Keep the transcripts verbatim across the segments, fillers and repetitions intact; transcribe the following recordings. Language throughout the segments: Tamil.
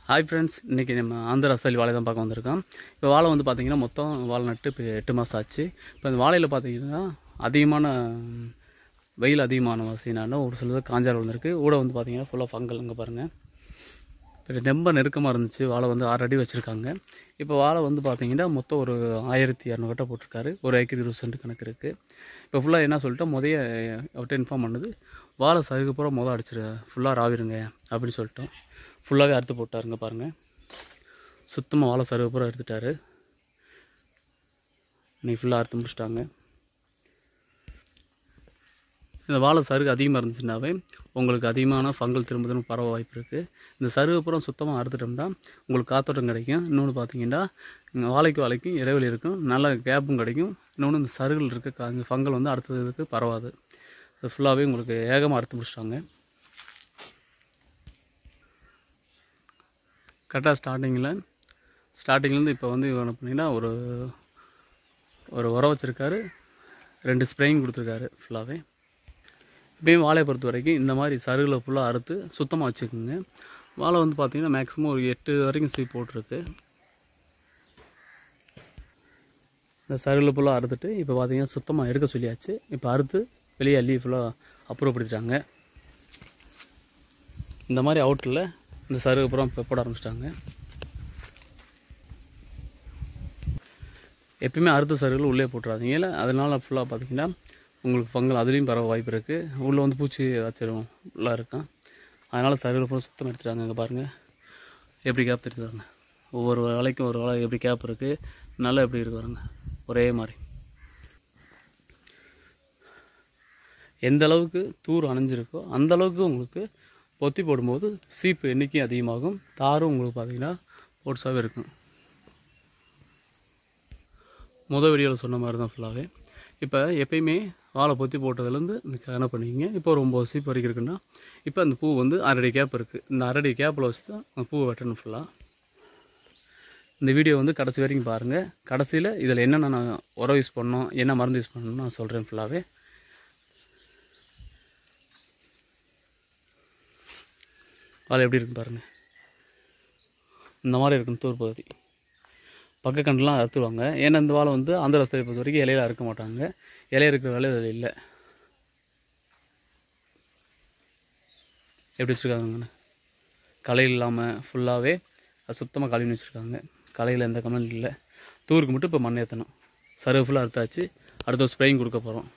ஹாய் ஃப்ரெண்ட்ஸ், இன்றைக்கி நம்ம ஆந்திரா ஸ்டைல் வாழை தான் பார்க்க வந்திருக்கோம். இப்போ வாழை வந்து பார்த்திங்கன்னா மொத்தம் வாழை நட்டு இப்போ எட்டு மாதம் ஆச்சு. இப்போ இந்த வாழையில் பார்த்திங்கன்னா அதிகமான வெயில் அதிகமான வசதினால ஒரு சிலது காஞ்சால் விழுந்திருக்கு. ஊட வந்து பார்த்திங்கன்னா ஃபுல்லாக ஃபங்கல். இங்கே பாருங்கள், இப்போ ரொம்ப நெருக்கமாக இருந்துச்சு. வாழை வந்து ஆறு அடி வச்சுருக்காங்க. இப்போ வாழை வந்து பார்த்திங்கன்னா மொத்தம் ஒரு ஆயிரத்தி இரநூறு கட்டை போட்டிருக்காரு. ஒரு ஏக்கர் இருபது சென்ட் கணக்கு இருக்குது. இப்போ ஃபுல்லாக என்ன சொல்லிட்டு முதைய அவர்கிட்ட இன்ஃபார்ம் பண்ணுது, வாழை சருகு பூரா மொதல் அடிச்சிரு, ஃபுல்லாக ராவிருங்க அப்படின்னு சொல்லிட்டோம். ஃபுல்லாகவே அறுத்து போட்டாருங்க பாருங்கள். சுத்தமாக வாழை சருகு பூரா எடுத்துட்டாரு. இன்னைக்கு ஃபுல்லாக அறுத்து முடிச்சிட்டாங்க. இந்த வாழை சருகு அதிகமாக இருந்துச்சுன்னாவே உங்களுக்கு அதிகமான ஃபங்கல் திரும்ப திரும்ப பரவ வாய்ப்பு இருக்குது. இந்த சருகு பூரா சுத்தமாக அறுத்துட்டோம்னா உங்களுக்கு காத்தோட்டம் கிடைக்கும். இன்னொன்று பார்த்தீங்கன்னா வாழைக்கு வாழைக்கும் இடைவெளி இருக்கும், நல்ல கேப்பும் கிடைக்கும். இன்னொன்று இந்த சருகில் இருக்க இந்த ஃபங்கல் வந்து அடுத்ததுக்கு பரவாது. அது ஃபுல்லாகவே உங்களுக்கு ஏகமாக அறுத்து முடிச்சிட்டாங்க. கரெக்டாக ஸ்டார்டிங்கில் ஸ்டார்டிங்லேருந்து இப்போ வந்து என்ன பண்ணிங்கன்னா ஒரு ஒரு உரம் வச்சுருக்காரு, ரெண்டு ஸ்ப்ரேயிங் கொடுத்துருக்காரு ஃபுல்லாகவே. இப்போயும் வாழையை பொறுத்த வரைக்கும் இந்த மாதிரி சருகில் ஃபுல்லாக அறுத்து சுத்தமாக வச்சுக்கோங்க. வாழை வந்து பார்த்திங்கன்னா மேக்ஸிமம் ஒரு எட்டு வரைக்கும் சீ போட்டிருக்கு. இந்த சருகில் ஃபுல்லாக அறுத்துட்டு இப்போ பார்த்திங்கன்னா சுத்தமாக எடுக்க சொல்லியாச்சு. இப்போ அறுத்து வெளியே அள்ளி ஃபுல்லாக அப்புறப்படுத்திட்டாங்க. இந்த மாதிரி அவுட்டில் இந்த சருகு அப்புறம் இப்போ போட ஆரம்பிச்சிட்டாங்க. எப்பயுமே அறுத்த சருகுகள் உள்ளே போட்டுறாதீங்க. இல்லை அதனால் ஃபுல்லாக பார்த்திங்கன்னா உங்களுக்கு ஃபங்கல் அதுலேயும் பரவ வாய்ப்பு இருக்குது. உள்ளே வந்து பூச்சி ஏதாச்சும் ஃபுல்லாக இருக்கும். அதனால் சருகில் ஃபுல்லாக சுத்தம் எடுத்துட்டாங்க. இங்கே பாருங்கள் எப்படி கேப் தெரியுதாங்க. ஒவ்வொரு வேலைக்கும் ஒரு வேலை எப்படி கேப் இருக்குது, நல்லா எப்படி இருக்கு பாருங்க, ஒரே மாதிரி. எந்த அளவுக்கு தூர் அணைஞ்சிருக்கோ அந்த அளவுக்கு உங்களுக்கு பொத்தி போடும்போது சீப்பு எண்ணிக்கையும் அதிகமாகும், தாரும் உங்களுக்கு பார்த்திங்கன்னா போட்ஸாகவே இருக்கும். முதல் வீடியோவில் சொன்ன மாதிரி தான் ஃபுல்லாகவே. இப்போ எப்பயுமே வாழை பொத்தி போட்டதுலேருந்து என்ன பண்ணுவீங்க, இப்போ ஒரு ஒம்பது சீப்பு வரைக்கும் இருக்குன்னா இப்போ அந்த பூ வந்து அரடி கேப் இருக்குது. இந்த அரடி கேப்பில் வச்சு தான் அந்த பூவை வெட்டணும் ஃபுல்லாக. இந்த வீடியோ வந்து கடைசி வரைக்கும் பாருங்கள். கடைசியில் இதில் என்னென்ன நான் உரம் யூஸ் பண்ணோம், என்ன மருந்து யூஸ் பண்ணணும்னு நான் சொல்கிறேன் ஃபுல்லாகவே. வாழை எப்படி இருக்குன்னு பாருங்கள். இந்த மாதிரி இருக்கும் தூர் பகுதி. பக்கக்கண்டுலாம் அறுத்துடுவாங்க. ஏன்னா இந்த வாழை வந்து ஆந்திரா ஸ்டைலை பொறுத்த வரைக்கும் இலையில அறுக்க மாட்டாங்க. இலைய இருக்கிற வேலை இதில் இல்லை. எப்படி வச்சுருக்காங்கன்னு களை இல்லாமல் ஃபுல்லாகவே அது சுத்தமாக கழுவி வச்சுருக்காங்க. களையில் எந்த கம்ப்ளைண்ட் இல்லை. தூருக்கு மட்டும் இப்போ மண் ஏற்றணும். சருகு ஃபுல்லாக அறுத்தாச்சு. அடுத்த ஸ்ப்ரேயிங் கொடுக்க போகிறோம்.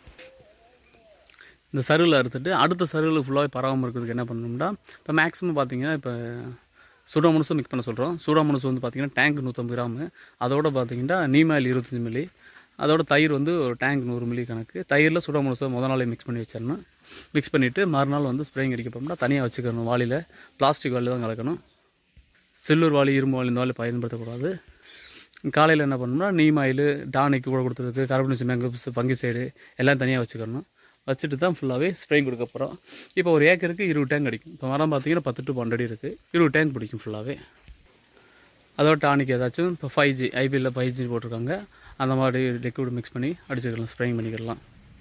இந்த சருகில் அறுத்துட்டு அடுத்த சருகில் ஃபுல்லாகவே பரவாமல் இருக்கிறதுக்கு என்ன பண்ணணும்னா, இப்போ மேக்ஸிமம் பார்த்திங்கன்னா இப்போ சூடாமோனஸும் மிக்ஸ் பண்ண சொல்கிறோம். சூடாமோனஸ் வந்து பார்த்திங்கன்னா டேங்க் நூற்றம்பது கிராமு, அதோட பார்த்திங்கன்னா நீமாயில் இருபத்தஞ்சி மில்லி, அதோட தயிர் வந்து ஒரு டேங்க் நூறு மில்லி கணக்கு. தயிரில் சூடாமோனஸை முதல் நாளே மிக்ஸ் பண்ணி வச்சிடணும். மிக்ஸ் பண்ணிவிட்டு மறுநாள் வந்து ஸ்ப்ரேயிங் அடிக்க போகிறோம்னா தனியாக வச்சுக்கணும். வாளியில் பிளாஸ்டிக் வாளியில் தான் கலக்கணும். சில்வர் வாளி, இரும்பு வாளி இந்த வாளி பயன்படுத்தக்கூடாது. காலையில் என்ன பண்ணணும்னா நீமாயில், டானிக் கூட கொடுத்துருக்கு, கார்பன்சி மேங்கோஸ், ஃபங்கிசைடு எல்லாம் தனியாக வச்சுக்கணும். வச்சுட்டு தான் ஃபுல்லாகவே ஸ்ப்ரேயிங் கொடுக்க போகிறோம். இப்போ ஒரு ஏக்கருக்கு இருபது டேங்க் அடிக்கும். இப்போ மரம் பார்த்திங்கன்னா பத்து டு பன்னெண்டு அடி இருக்குது. இருபது டேங்க் பிடிக்கும் ஃபுல்லாகவே. அதோட டானிக் ஏதாச்சும் இப்போ ஃபைவ் ஜி ஐபிஎல்ல ஃபைவ் ஜி போட்டிருக்காங்க, அந்த மாதிரி லிக்விட் மிக்ஸ் பண்ணி அடிச்சுக்கலாம், ஸ்ப்ரேயிங் பண்ணிக்கலாம்.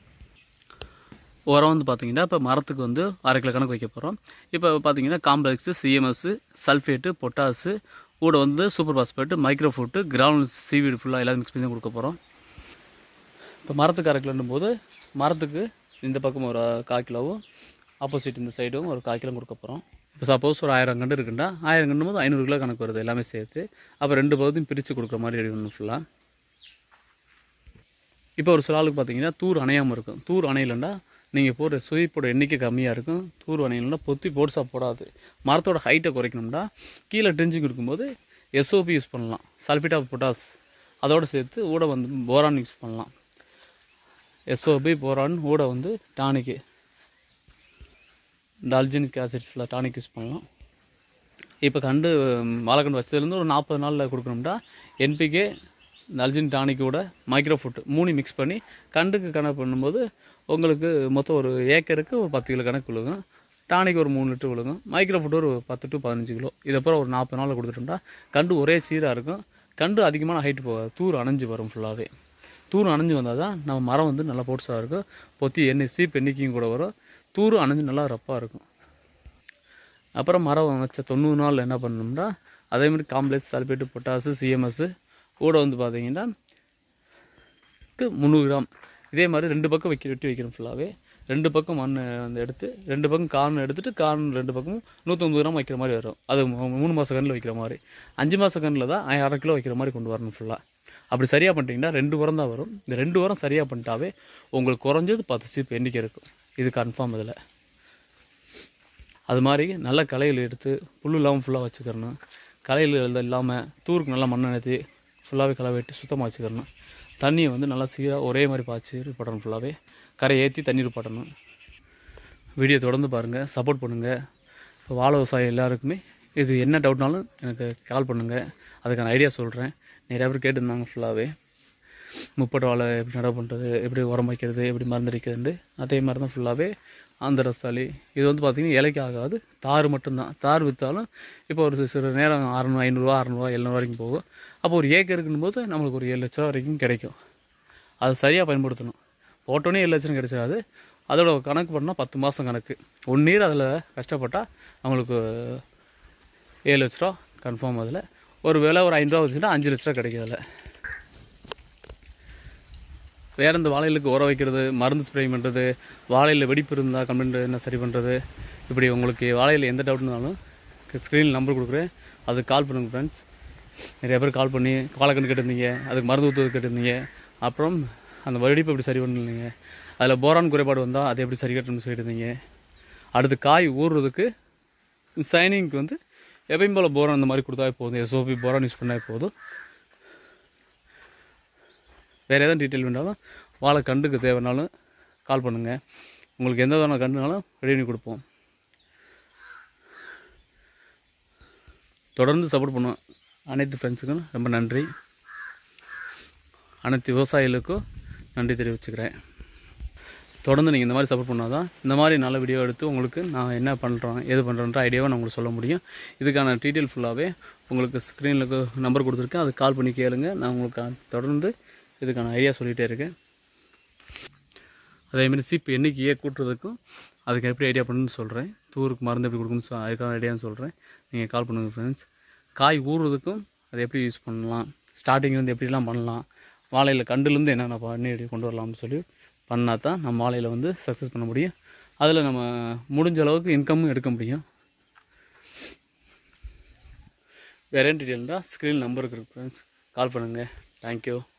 உரம் வந்து பார்த்திங்கன்னா இப்போ மரத்துக்கு வந்து அரை கிலோ கணக்கு வைக்க போகிறோம். இப்போ பார்த்திங்கன்னா காம்ப்ளெக்ஸு, சிஎம்எஸ்ஸு, சல்ஃபேட்டு, பொட்டாஸு, கூட வந்து super phosphate, microfood, grounds, seaweed ஃபுல்லாக எல்லாத்தையும் மிக்ஸ் பண்ணி கொடுக்க போகிறோம். இப்போ மரத்துக்கு அரை கிலோன்னும் போது மரத்துக்கு இந்த பக்கம் ஒரு கால் கிலோவும், ஆப்போசிட் இந்த சைடும் ஒரு கால் கிலோ கொடுக்க போகிறோம். இப்போ சப்போஸ் ஒரு ஆயிரம் கண்டு இருக்குன்னா ஆயிரம் கண்டு போது ஐநூறு கிலோ கணக்கு வருது எல்லாமே சேர்த்து. அப்போ ரெண்டு பகுதியும் பிரித்து கொடுக்குற மாதிரி ரெடி பண்ணணும் ஃபுல்லாக. இப்போ ஒரு சில ஆளுக்கு பார்த்தீங்கன்னா தூர் அணையாமல் இருக்கும். தூர் அணையிலன்னா நீங்கள் போடுற சுயப்போட எண்ணிக்கை கம்மியாக இருக்கும். தூர் அணையிலன்னா பொத்தி போட்ஸாக போடாது. மரத்தோட ஹைட்டை குறைக்கணும்னா கீழே ட்ரிஞ்சிங் இருக்கும்போது எஸ்ஓபி யூஸ் பண்ணலாம், சல்ஃபேட் ஆஃப் பொட்டாஸ் அதோடு சேர்த்து ஊட வந்து போரான் யூஸ் பண்ணலாம். எஸ்ஓபி, போரான், ஊட வந்து டானிக்கு, இந்த அல்ஜினிக் ஆசிட்ஸ் ஃபுல்லாக டானிக் யூஸ் பண்ணலாம். இப்போ கண்டு வாழைக்கண்டு வச்சதுலேருந்து ஒரு நாற்பது நாளில் கொடுக்கணும்னா என்பிகே, இந்த அல்ஜின் டானிக்கோட மைக்ரோஃபுட் மூணு மிக்ஸ் பண்ணி கண்டுக்கு கணக்கு பண்ணும்போது உங்களுக்கு மொத்தம் ஒரு ஏக்கருக்கு ஒரு பத்து கிலோ கணக்கு விழுகும். டானிக் ஒரு மூணு லிட்டர் விழுகும். மைக்ரோஃபுட் ஒரு பத்து டு பதினஞ்சு கிலோ. இதப்பறம் ஒரு நாற்பது நாளில் கொடுத்துட்டோம்னா கண்டு ஒரே சீராக இருக்கும். கண்டு அதிகமான ஹைட்டு போகாது, தூர் அணைஞ்சு வரும் ஃபுல்லாகவே. தூர் அணைஞ்சு வந்தால் தான் நம்ம மரம் வந்து நல்லா போட்ஸாக இருக்கும். பொத்தி எண்ணெய் சீப் எண்ணிக்கையும் கூட வரும். தூர் அணைஞ்சு நல்லா ரப்பாக இருக்கும். அப்புறம் மரம் வச்ச தொண்ணூறு நாள் என்ன பண்ணணும்னா அதேமாதிரி காம்ப்ளெக்ஸ் சல்பேட்டு பொட்டாசு சிஎம்எஸ்ஸு கூட வந்து பார்த்தீங்கன்னா முந்நூறு கிராம் இதே மாதிரி ரெண்டு பக்கம் வைக்க வெட்டி வைக்கிறோம். ஃபுல்லாகவே ரெண்டு பக்கம் மண் வந்து எடுத்து ரெண்டு பக்கம் கார்ன் எடுத்துகிட்டு கார்ன் ரெண்டு பக்கமும் நூற்றம்பது கிராம் வைக்கிற மாதிரி வரும். அது மூணு மாத கண்ணில் வைக்கிற மாதிரி. அஞ்சு மாத கண்ணில் தான் அரை கிலோ வைக்கிற மாதிரி கொண்டு வரணும் ஃபுல்லாக. அப்படி சரியாக பண்ணிட்டீங்கன்னா ரெண்டு உரம் தான் வரும். இந்த ரெண்டு உரம் சரியாக பண்ணிட்டாவே உங்களுக்கு குறைஞ்சது பத்து சீப்பு எண்ணிக்கை இருக்கும். இது கன்ஃபார்ம். இதில் அது மாதிரி நல்ல களைகள் எடுத்து புல் இல்லாமல் ஃபுல்லாக வச்சுக்கிறணும். களைகள் இல்லாமல் தூருக்கு நல்லா மண்ணை நிறுத்தி ஃபுல்லாகவே களை வெட்டி சுத்தமாக வச்சுக்கிறணும். தண்ணியை வந்து நல்லா சீராக ஒரே மாதிரி பாய்ச்சி படணும். ஃபுல்லாகவே கரை ஏற்றி தண்ணீர் படணும். வீடியோ தொடர்ந்து பாருங்கள், சப்போர்ட் பண்ணுங்கள். இப்போ வாழை விவசாயம் எல்லாருக்குமே இது என்ன டவுட்னாலும் எனக்கு கால் பண்ணுங்கள், அதுக்கான ஐடியா சொல்கிறேன். நிறையா பேர் கேட்டிருந்தாங்க ஃபுல்லாகவே முப்பட்டு வாழை எப்படி நடவு பண்ணுறது, எப்படி உரம் வைக்கிறது, எப்படி மருந்தடிக்கிறதுண்டு. அதே மாதிரி தான் ஃபுல்லாகவே அந்த ரஸ்தாலி இது வந்து பார்த்திங்கன்னா இலைக்கு ஆகாது, தார் மட்டும்தான். தார் விற்றாலும் இப்போ ஒரு சில நேரம் அறநூறு ஐநூறுரூவா அறநூறுவா எழுநூறு வரைக்கும் போகும். அப்போ ஒரு ஏக்கருக்குன்னு போது நம்மளுக்கு ஒரு ஏழு லட்ச ரூபா வரைக்கும் கிடைக்கும். அது சரியாக பயன்படுத்தணும். போட்டோன்னே ஏழு லட்சம் கிடைச்சாது. அதோட கணக்கு பண்ணால் பத்து மாதம் கணக்கு. ஒன் இயர் அதில் கஷ்டப்பட்டால் நம்மளுக்கு ஏழு லட்ச ரூபா கன்ஃபார்ம். அதில் ஒரு வேலை ஒரு ஐநூறுரூவா வச்சுன்னா அஞ்சு லட்ச ரூபா கிடைக்கும். அதில் வேறு இந்த வாழைகளுக்கு உரம் வைக்கிறது, மருந்து ஸ்ப்ரே பண்ணுறது, வாழையில் வெடிப்பு இருந்தால் கம்ப்ளைண்ட் என்ன சரி பண்ணுறது, இப்படி உங்களுக்கு வாழையில் எந்த டவுட் இருந்தாலும் ஸ்க்ரீனில் நம்பர் கொடுக்குறேன், அதுக்கு கால் பண்ணுங்கள் ஃப்ரெண்ட்ஸ். நிறைய பேர் கால் பண்ணி வாழைக்கன்று கேட்டிருந்தீங்க, அதுக்கு மருந்து ஊற்றுவது கேட்டிருந்தீங்க. அப்புறம் அந்த வெடிப்பு எப்படி சரி பண்ணீங்க, அதில் போரான் குறைபாடு வந்தால் அதை எப்படி சரி கட்டணும்னு சொல்லியிருந்தீங்க. அடுத்து காய் ஊறுறதுக்கு சைனிங்க்கு வந்து எப்பயும் போல் போரான் அந்த மாதிரி கொடுத்தாவே போதும். எஸ்ஓபி போரான் யூஸ் பண்ணால் போதும். வேறு எதாவது டீட்டெயில் வேணாலும் வாழை கண்டுக்கு தேவைனாலும் கால் பண்ணுங்கள். உங்களுக்கு எந்த விதமான கண்டுனாலும் ரெடி பண்ணி கொடுப்போம். தொடர்ந்து சப்போர்ட் பண்ணுவோம். அனைத்து ஃப்ரெண்ட்ஸுக்கும் ரொம்ப நன்றி. அனைத்து விவசாயிகளுக்கும் நன்றி தெரிவிச்சுக்கிறேன். தொடர்ந்து நீங்கள் இந்த மாதிரி சப்போர்ட் பண்ணால் தான் இந்த மாதிரி நல்ல வீடியோ எடுத்து உங்களுக்கு நான் என்ன பண்ணுறோம் எது பண்ணுறோன்ற ஐடியாவை நான் உங்களுக்கு சொல்ல முடியும். இதுக்கான டீட்டெயில் ஃபுல்லாகவே உங்களுக்கு ஸ்க்ரீனில் நம்பர் கொடுத்துருக்கேன், அதுக்கு கால் பண்ணி கேளுங்க. நான் உங்களுக்கு தொடர்ந்து இதுக்கான ஐடியா சொல்லிகிட்டே இருக்கேன். அதேமாதிரி சீப்பு எண்ணிக்கையே கூட்டுறதுக்கும் அதுக்கு எப்படி ஐடியா பண்ணுன்னு சொல்கிறேன். தூருக்கு மருந்து எப்படி கொடுக்கணும்னு சொ அதுக்கான ஐடியான்னு சொல்கிறேன். நீங்கள் கால் பண்ணுங்கள் ஃப்ரெண்ட்ஸ். காய் ஊறுறதுக்கும் அதை எப்படி யூஸ் பண்ணலாம், ஸ்டார்டிங்லேருந்து எப்படிலாம் பண்ணலாம், வாழையில் கண்டுலேருந்து என்னென்ன பண்ணி கொண்டு வரலாம்னு சொல்லி பண்ணால் தான் நம்ம வாழையில் வந்து சக்ஸஸ் பண்ண முடியும். அதில் நம்ம முடிஞ்ச அளவுக்கு இன்கமும் எடுக்க முடியும். வேறு என்ன டீட்டெயில்னால் ஸ்க்ரீன் நம்பருக்கு இருக்குது ஃப்ரெண்ட்ஸ், கால் பண்ணுங்கள். தேங்க்யூ.